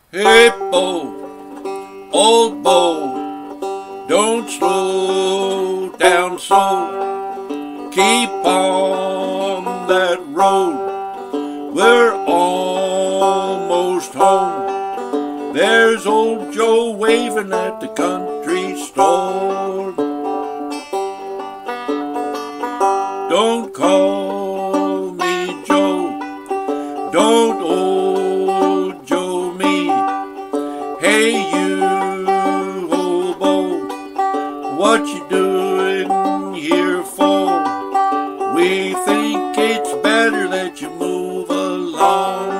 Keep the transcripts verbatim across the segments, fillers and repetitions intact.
Hippo, old Bo, don't slow down so. Keep on that road, we're almost home. There's old Joe waving at the country store. Don't call me Joe, don't old Joe me. Hey you, Hobo, what you doing here for? We think it's better that you move along.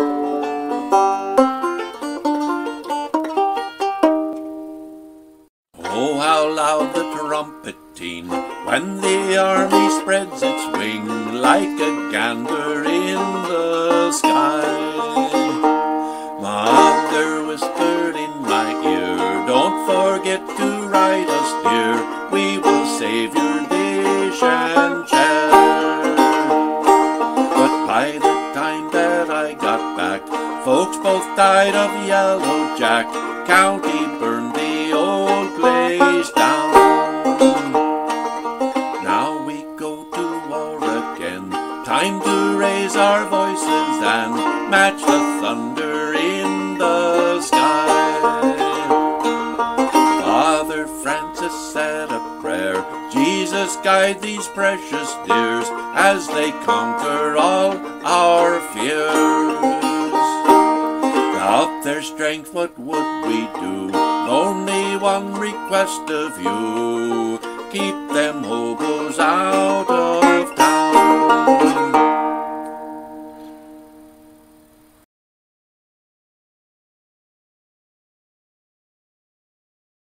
Oh, how loud the trumpeting when the army spreads its wing like a gander in the sky. Mother whispered in my ear, don't forget to ride us, dear. We will save your dish and chair. But by the time that I got back, folks both died of Yellow Jack. County burned the old place down. Now we go to war again, time to raise our voices and match the thunder in the sky. Father Francis said a prayer, Jesus guide these precious dears as they conquer all our fears. Without their strength what would we do? Only one request of you, keep them hobos out of